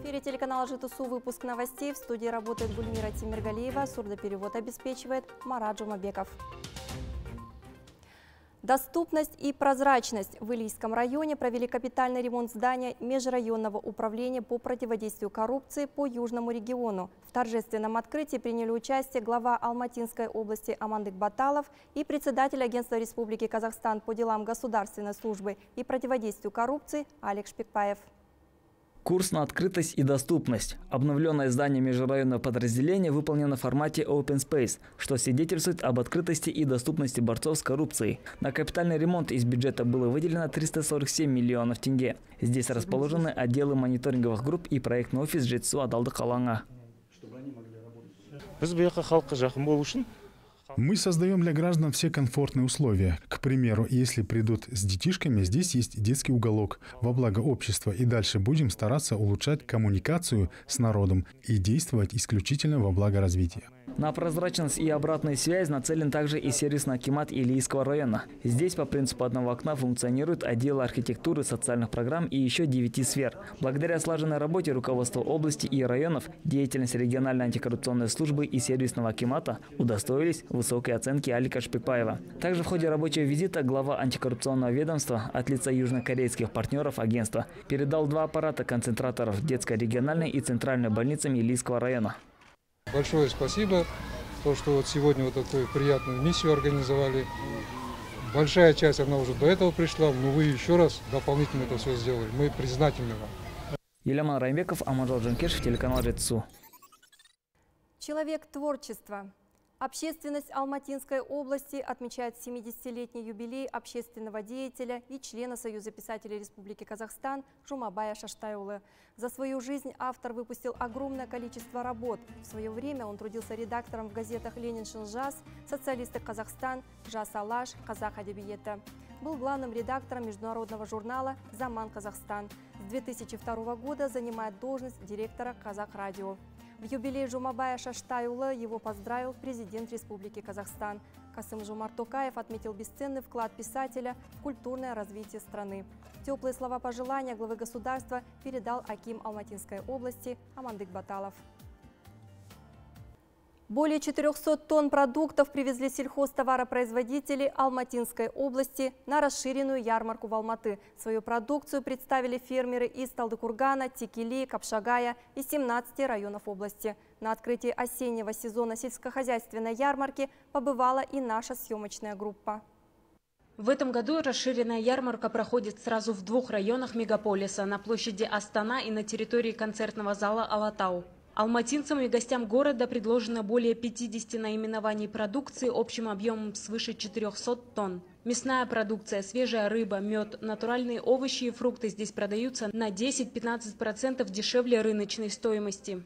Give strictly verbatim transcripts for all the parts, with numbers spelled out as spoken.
эфире телеканала ЖТСУ выпуск новостей. В студии работает Гульмира Тимиргалиева. Сурдоперевод обеспечивает Марат Жумабеков. Доступность и прозрачность. В Илийском районе провели капитальный ремонт здания межрайонного управления по противодействию коррупции по Южному региону. В торжественном открытии приняли участие глава Алматинской области Амандык Баталов и председатель Агентства Республики Казахстан по делам государственной службы и противодействию коррупции Алик Шпекбаев. Курс на открытость и доступность. Обновленное здание межрайонного подразделения выполнено в формате Open Space, что свидетельствует об открытости и доступности борцов с коррупцией. На капитальный ремонт из бюджета было выделено триста сорок семь миллионов тенге. Здесь расположены отделы мониторинговых групп и проектный офис ЖТСУ Адалды Каланга. Мы создаем для граждан все комфортные условия. К примеру, если придут с детишками, здесь есть детский уголок во благо общества. И дальше будем стараться улучшать коммуникацию с народом и действовать исключительно во благо развития. На прозрачность и обратную связь нацелен также и сервисный акимат Илийского района. Здесь по принципу одного окна функционируют отделы архитектуры, социальных программ и еще девяти сфер. Благодаря слаженной работе руководства области и районов, деятельность региональной антикоррупционной службы и сервисного акимата удостоились высокой оценки Алика Шпекбаева. Также в ходе рабочего визита глава антикоррупционного ведомства от лица южнокорейских партнеров агентства передал два аппарата концентраторов детской региональной и центральной больницам Илийского района. Большое спасибо, то, что вот сегодня вот такую приятную миссию организовали. Большая часть, она уже до этого пришла, но вы еще раз дополнительно это все сделали. Мы признательны вам. Еляман Раймбеков, Аманжол Джанкешев, телеканал ЖТСУ. Человек творчества. Общественность Алматинской области отмечает семидесятилетний юбилей общественного деятеля и члена Союза писателей Республики Казахстан Жумабая Шаштайулы. За свою жизнь автор выпустил огромное количество работ. В свое время он трудился редактором в газетах «Лениншин Жас», «Социалисты Казахстан», «Жас Алаш», «Казах Адебиета». Был главным редактором международного журнала «Заман Казахстан». С две тысячи второго года занимает должность директора «Казах Радио». В юбилей Жумабая Шаштайулы его поздравил президент Республики Казахстан. Касым-Жомарт Токаев отметил бесценный вклад писателя в культурное развитие страны. Теплые слова пожелания главы государства передал аким Алматинской области Амандык Баталов. Более четырёхсот тонн продуктов привезли сельхозтоваропроизводители Алматинской области на расширенную ярмарку в Алматы. Свою продукцию представили фермеры из Талдыкургана, Текели, Капшагая и семнадцати районов области. На открытии осеннего сезона сельскохозяйственной ярмарки побывала и наша съемочная группа. В этом году расширенная ярмарка проходит сразу в двух районах мегаполиса – на площади Астана и на территории концертного зала Алатау. Алматинцам и гостям города предложено более пятидесяти наименований продукции общим объемом свыше четырёхсот тонн. Мясная продукция, свежая рыба, мед, натуральные овощи и фрукты здесь продаются на десять-пятнадцать процентов дешевле рыночной стоимости.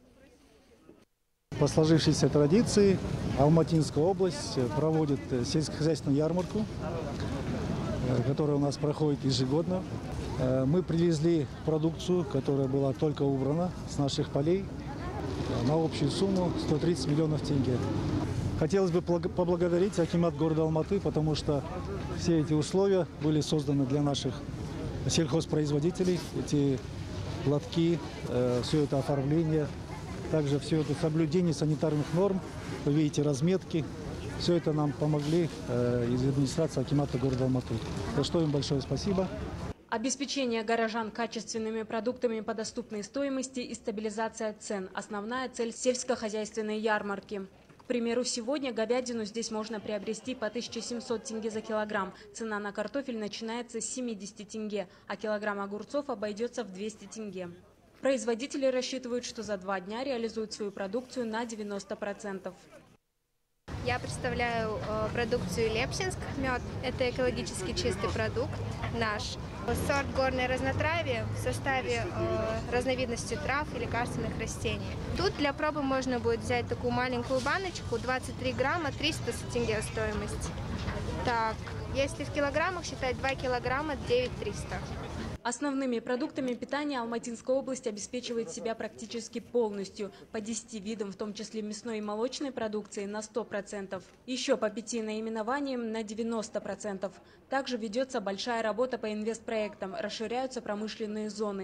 По сложившейся традиции Алматинская область проводит сельскохозяйственную ярмарку, которая у нас проходит ежегодно. Мы привезли продукцию, которая была только убрана с наших полей, на общую сумму сто тридцать миллионов тенге. Хотелось бы поблагодарить акимат города Алматы, потому что все эти условия были созданы для наших сельхозпроизводителей. Эти лотки, все это оформление, также все это соблюдение санитарных норм, вы видите разметки. Все это нам помогли из администрации акимата города Алматы. За что им большое спасибо. Обеспечение горожан качественными продуктами по доступной стоимости и стабилизация цен – основная цель сельскохозяйственной ярмарки. К примеру, сегодня говядину здесь можно приобрести по тысяче семьсот тенге за килограмм. Цена на картофель начинается с семидесяти тенге, а килограмм огурцов обойдется в двести тенге. Производители рассчитывают, что за два дня реализуют свою продукцию на девяносто процентов. Я представляю э, продукцию Лепсинск мед. Это экологически чистый продукт наш. Сорт горное разнотравие в составе э, разновидности трав и лекарственных растений. Тут для пробы можно будет взять такую маленькую баночку, двадцать три грамма, триста тенге стоимость. Так, если в килограммах считать, два килограмма, девять тысяч триста. Основными продуктами питания Алматинская область обеспечивает себя практически полностью. По десяти видам, в том числе мясной и молочной продукции, на сто процентов. Еще по пяти наименованиям на девяносто процентов. Также ведется большая работа по инвестпроектам, расширяются промышленные зоны.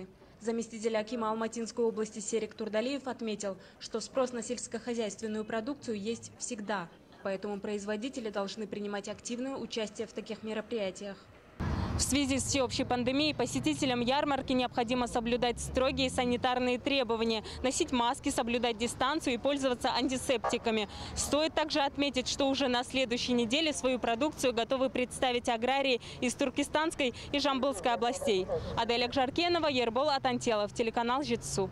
Заместитель акима Алматинской области Серик Турдалиев отметил, что спрос на сельскохозяйственную продукцию есть всегда. Поэтому производители должны принимать активное участие в таких мероприятиях. В связи с всеобщей пандемией посетителям ярмарки необходимо соблюдать строгие санитарные требования, носить маски, соблюдать дистанцию и пользоваться антисептиками. Стоит также отметить, что уже на следующей неделе свою продукцию готовы представить аграрии из Туркестанской и Жамбылской областей. Аделя Жаркенова, Ербол Атантелов, телеканал Жетсу.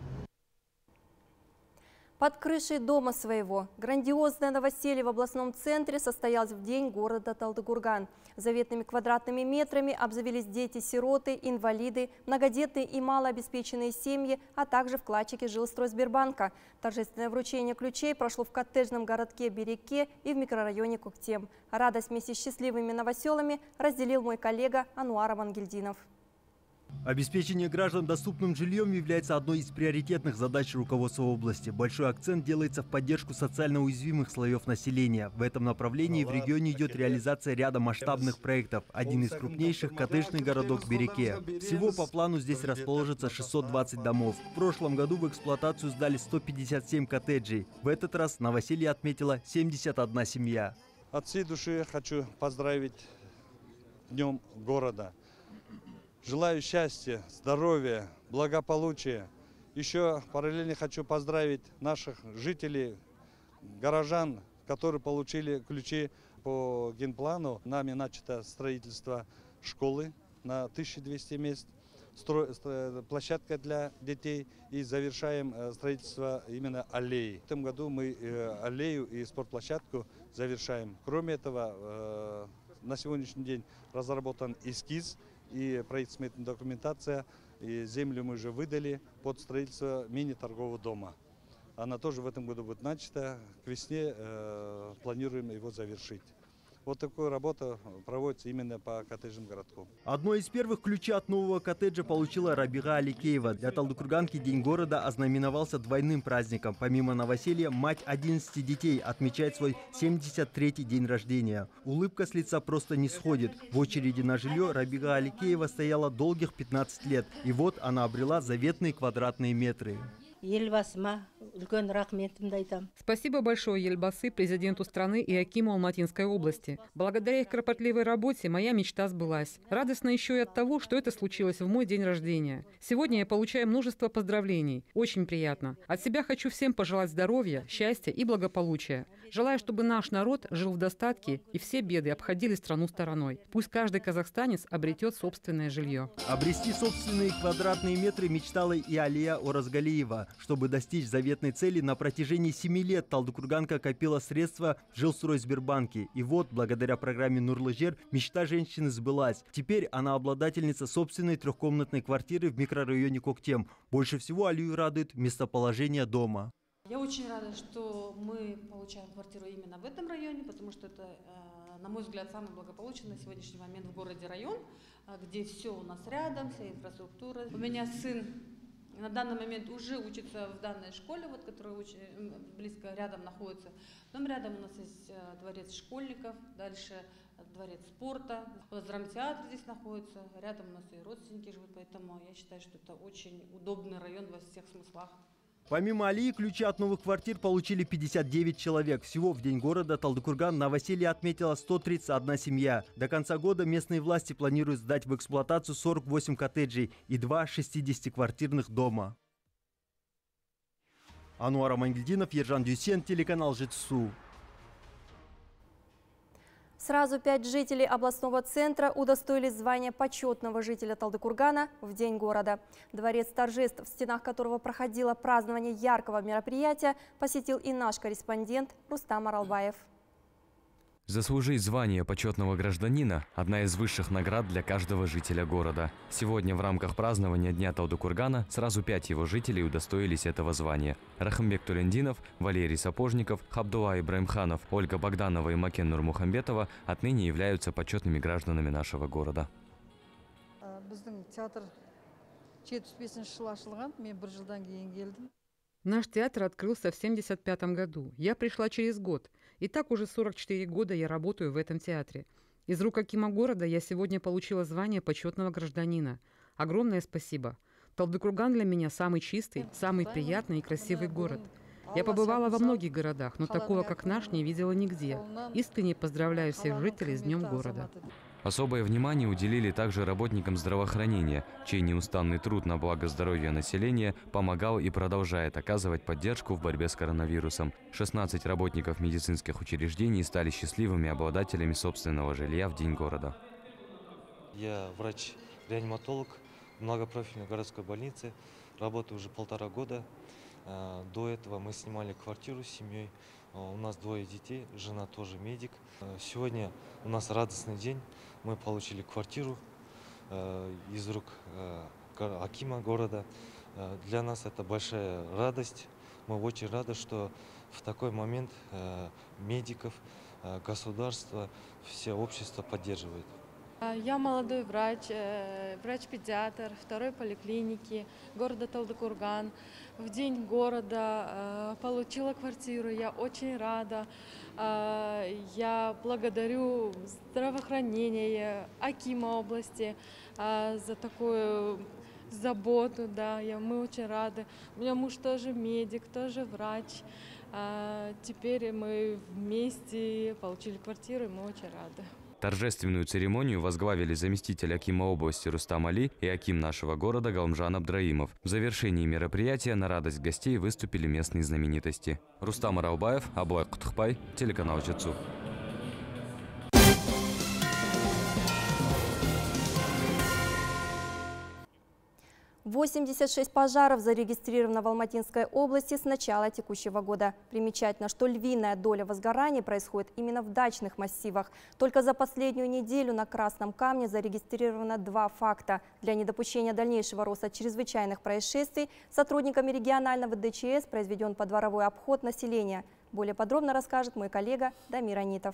Под крышей дома своего грандиозное новоселье в областном центре состоялось в день города Талдыкурган. Заветными квадратными метрами обзавелись дети-сироты, инвалиды, многодетные и малообеспеченные семьи, а также вкладчики Жилстройсбербанка. Торжественное вручение ключей прошло в коттеджном городке Береке и в микрорайоне Коктем. Радость вместе с счастливыми новоселами разделил мой коллега Ануар Амангельдинов. Обеспечение граждан доступным жильем является одной из приоритетных задач руководства области. Большой акцент делается в поддержку социально уязвимых слоев населения. В этом направлении в регионе идет реализация ряда масштабных проектов. Один из крупнейших – коттеджный городок Береке. Всего по плану здесь расположится шестьсот двадцать домов. В прошлом году в эксплуатацию сдали сто пятьдесят семь коттеджей. В этот раз новоселье отметила семьдесят одна семья. От всей души хочу поздравить Днем города. Желаю счастья, здоровья, благополучия. Еще параллельно хочу поздравить наших жителей, горожан, которые получили ключи по генплану. Нами начато строительство школы на тысячу двести мест, площадка для детей и завершаем строительство именно аллеи. В этом году мы аллею и спортплощадку завершаем. Кроме этого, на сегодняшний день разработан эскиз и проектная документация, и землю мы уже выдали под строительство мини-торгового дома. Она тоже в этом году будет начата, к весне э, планируем его завершить. Вот такая работа проводится именно по коттеджным городку. Одной из первых ключей от нового коттеджа получила Рабига Аликеева. Для талдыкурганки День города ознаменовался двойным праздником. Помимо новоселья, мать одиннадцати детей отмечает свой семьдесят третий день рождения. Улыбка с лица просто не сходит. В очереди на жилье Рабига Аликеева стояла долгих пятнадцать лет. И вот она обрела заветные квадратные метры. Спасибо большое Ельбасы, президенту страны и акиму Алматинской области. Благодаря их кропотливой работе моя мечта сбылась. Радостно еще и от того, что это случилось в мой день рождения. Сегодня я получаю множество поздравлений. Очень приятно. От себя хочу всем пожелать здоровья, счастья и благополучия. Желаю, чтобы наш народ жил в достатке и все беды обходили страну стороной. Пусть каждый казахстанец обретет собственное жилье. Обрести собственные квадратные метры мечтала и Алия Оразгалиева. Чтобы достичь заветной цели, на протяжении семи лет талдыкурганка копила средства в Жилстройсбербанке. И вот, благодаря программе Нурлы жер, мечта женщины сбылась. Теперь она обладательница собственной трехкомнатной квартиры в микрорайоне Коктем. Больше всего Алию радует местоположение дома. Я очень рада, что мы получаем квартиру именно в этом районе, потому что это, на мой взгляд, самый благополучный на сегодняшний момент в городе район, где все у нас рядом, вся инфраструктура. У меня сын на данный момент уже учится в данной школе, вот, которая очень близко рядом находится. Потом рядом у нас есть дворец школьников, дальше дворец спорта. Вот драмтеатр здесь находится, рядом у нас и родственники живут, поэтому я считаю, что это очень удобный район во всех смыслах. Помимо Алии, ключи от новых квартир получили пятьдесят девять человек. Всего в День города Талдыкурган новоселье отметила сто тридцать одна семья. До конца года местные власти планируют сдать в эксплуатацию сорок восемь коттеджей и два шестидесятиквартирных дома. Ануар Амангельдинов, Ержан Дюсен, телеканал Жетсу. Сразу пять жителей областного центра удостоились звания почетного жителя Талдыкургана в День города. Дворец торжеств, в стенах которого проходило празднование яркого мероприятия, посетил и наш корреспондент Рустам Аралбаев. Заслужить звание почетного гражданина – одна из высших наград для каждого жителя города. Сегодня в рамках празднования Дня Талдыкургана сразу пять его жителей удостоились этого звания. Рахымбек Тулендинов, Валерий Сапожников, Хабдулла Ибраимханов, Ольга Богданова и Макен Нурмухамбетова отныне являются почетными гражданами нашего города. Наш театр открылся в семьдесят пятом году. Я пришла через год. И так уже сорок четыре года я работаю в этом театре. Из рук акима города я сегодня получила звание почетного гражданина. Огромное спасибо. Талдыкурган для меня самый чистый, самый приятный и красивый город. Я побывала во многих городах, но такого, как наш, не видела нигде. Искренне поздравляю всех жителей с Днем города. Особое внимание уделили также работникам здравоохранения, чей неустанный труд на благо здоровья населения помогал и продолжает оказывать поддержку в борьбе с коронавирусом. шестнадцать работников медицинских учреждений стали счастливыми обладателями собственного жилья в День города. Я врач-реаниматолог в многопрофильной городской больнице. Работаю уже полтора года. До этого мы снимали квартиру с семьей. У нас двое детей, жена тоже медик. Сегодня у нас радостный день. Мы получили квартиру из рук акима города. Для нас это большая радость. Мы очень рады, что в такой момент медиков, государство, все общество поддерживает. Я молодой врач, врач-педиатр второй поликлиники города Талдыкурган. В день города получила квартиру, я очень рада. Я благодарю здравоохранение акима области за такую заботу. Да, я, мы очень рады. У меня муж тоже медик, тоже врач. Теперь мы вместе получили квартиру, и мы очень рады. Торжественную церемонию возглавили заместитель акима области Рустам Али и аким нашего города Галымжан Абдраимов. В завершении мероприятия на радость гостей выступили местные знаменитости. Рустам Аралбаев, Аблай Кутхпай, телеканал Жетсу. восемьдесят шесть пожаров зарегистрировано в Алматинской области с начала текущего года. Примечательно, что львиная доля возгораний происходит именно в дачных массивах. Только за последнюю неделю на Красном Камне зарегистрировано два факта. Для недопущения дальнейшего роста чрезвычайных происшествий сотрудниками регионального дэ че эс произведен подворовой обход населения. Более подробно расскажет мой коллега Дамир Анитов.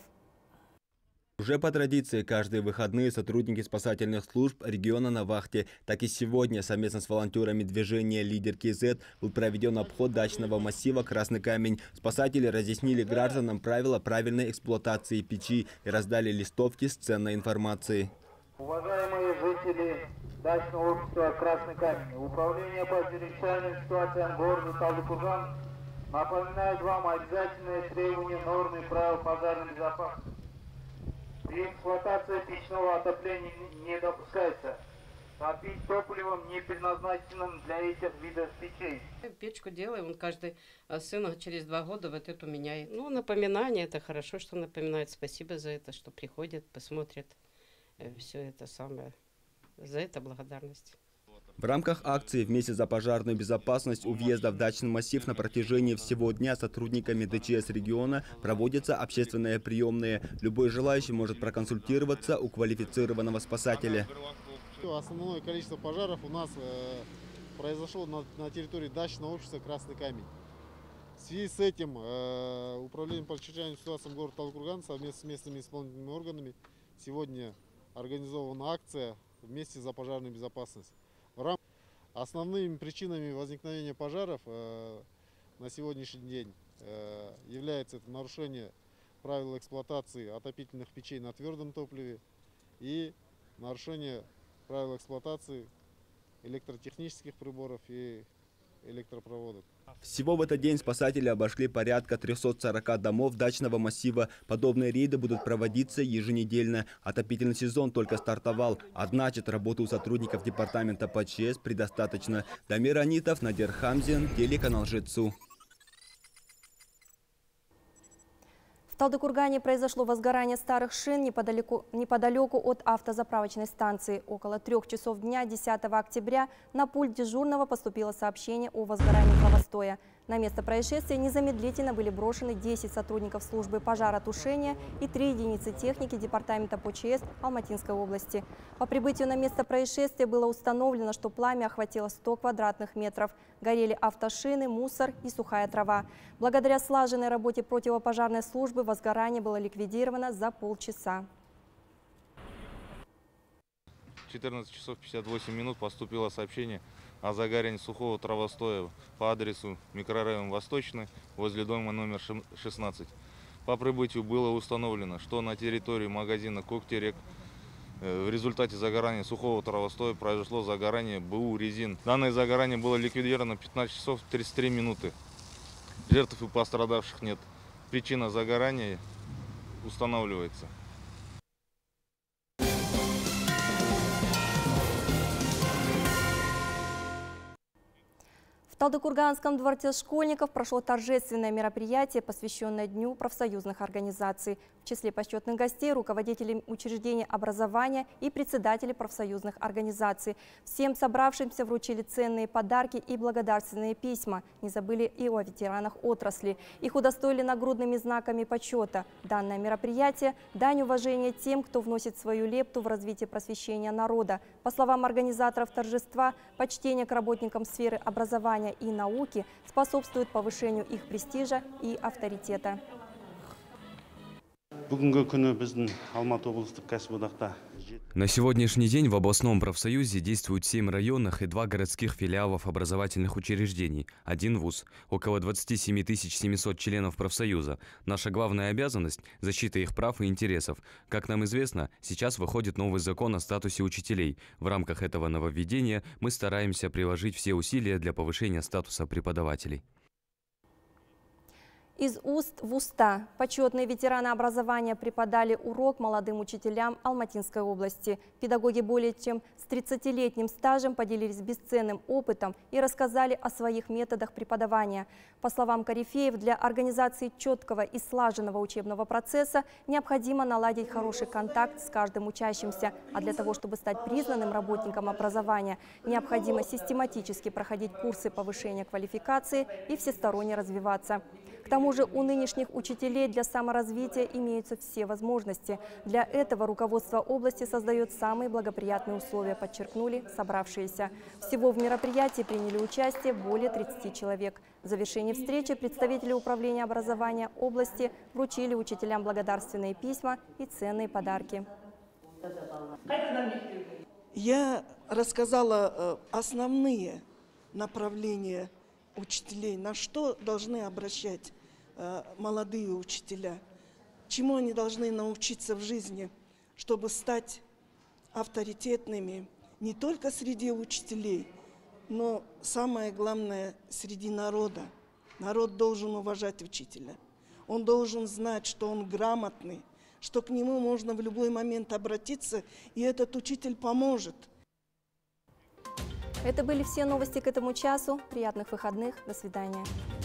Уже по традиции каждые выходные сотрудники спасательных служб региона на вахте. Так и сегодня совместно с волонтерами движения «Лидер ка зет» был проведен обход дачного массива «Красный камень». Спасатели разъяснили гражданам правила правильной эксплуатации печи и раздали листовки с ценной информацией. Уважаемые жители дачного общества «Красный камень», Управление по чрезвычайным ситуациям города Талдыкурган напоминает вам обязательные требования нормы правил пожарной безопасности. При эксплуатации печного отопления не допускается топить топливом, не предназначенным для этих видов печей. Печку делаем, он каждый сын через два года вот эту меняет. Ну, напоминание, это хорошо, что напоминает. Спасибо за это, что приходят, посмотрят все это самое. За это благодарность. В рамках акции «Вместе за пожарную безопасность» у въезда в дачный массив на протяжении всего дня сотрудниками дэ че эс региона проводятся общественные приемные. Любой желающий может проконсультироваться у квалифицированного спасателя. Основное количество пожаров у нас э, произошло на, на территории дачного общества «Красный камень». В связи с этим э, Управление по чрезвычайным ситуациям города Талдыкурган совместно с местными исполнительными органами сегодня организована акция «Вместе за пожарную безопасность». Основными причинами возникновения пожаров э, на сегодняшний день э, является это нарушение правил эксплуатации отопительных печей на твердом топливе и нарушение правил эксплуатации электротехнических приборов и электропроводов. Всего в этот день спасатели обошли порядка трёхсот сорока домов дачного массива. Подобные рейды будут проводиться еженедельно. Отопительный сезон только стартовал, а значит, работы у сотрудников департамента по че эс предостаточно. Дамир Анитов, Надир Хамзин, телеканал Жетсу. В Талдыкургане произошло возгорание старых шин неподалеку, неподалеку от автозаправочной станции. Около трех часов дня десятого октября на пульт дежурного поступило сообщение о возгорании правостоя. На место происшествия незамедлительно были брошены десять сотрудников службы пожаротушения и три единицы техники департамента по че эс Алматинской области. По прибытию на место происшествия было установлено, что пламя охватило сто квадратных метров. Горели автошины, мусор и сухая трава. Благодаря слаженной работе противопожарной службы возгорание было ликвидировано за полчаса. В четырнадцать часов пятьдесят восемь минут поступило сообщение о загорании сухого травостоя по адресу микрорайон Восточный возле дома номер шестнадцать. По прибытию было установлено, что на территории магазина «Когтерек» В результате загорания сухого травостоя произошло загорание БУ «Резин». Данное загорание было ликвидировано в пятнадцать часов тридцать три минуты. Жертв и пострадавших нет. Причина загорания устанавливается. В Талдыкурганском дворце школьников прошло торжественное мероприятие, посвященное Дню профсоюзных организаций. В числе почетных гостей – руководители учреждений образования и председатели профсоюзных организаций. Всем собравшимся вручили ценные подарки и благодарственные письма. Не забыли и о ветеранах отрасли. Их удостоили нагрудными знаками почета. Данное мероприятие – дань уважения тем, кто вносит свою лепту в развитие просвещения народа. По словам организаторов торжества, почтение к работникам сферы образования и науки способствует повышению их престижа и авторитета. На сегодняшний день в областном профсоюзе действуют семь районных и два городских филиалов образовательных учреждений, один вуз, около двадцати семи тысяч семисот членов профсоюза. Наша главная обязанность – защита их прав и интересов. Как нам известно, сейчас выходит новый закон о статусе учителей. В рамках этого нововведения мы стараемся приложить все усилия для повышения статуса преподавателей. Из уст в уста почетные ветераны образования преподали урок молодым учителям Алматинской области. Педагоги более чем с тридцатилетним стажем поделились бесценным опытом и рассказали о своих методах преподавания. По словам корифеев, для организации четкого и слаженного учебного процесса необходимо наладить хороший контакт с каждым учащимся. А для того, чтобы стать признанным работником образования, необходимо систематически проходить курсы повышения квалификации и всесторонне развиваться. К тому же у нынешних учителей для саморазвития имеются все возможности. Для этого руководство области создает самые благоприятные условия, подчеркнули собравшиеся. Всего в мероприятии приняли участие более тридцати человек. В завершении встречи представители управления образования области вручили учителям благодарственные письма и ценные подарки. Я рассказала основные направления учителей, на что должны обращать э, молодые учителя, чему они должны научиться в жизни, чтобы стать авторитетными не только среди учителей, но самое главное среди народа. Народ должен уважать учителя. Он должен знать, что он грамотный, что к нему можно в любой момент обратиться, и этот учитель поможет. Это были все новости к этому часу. Приятных выходных. До свидания.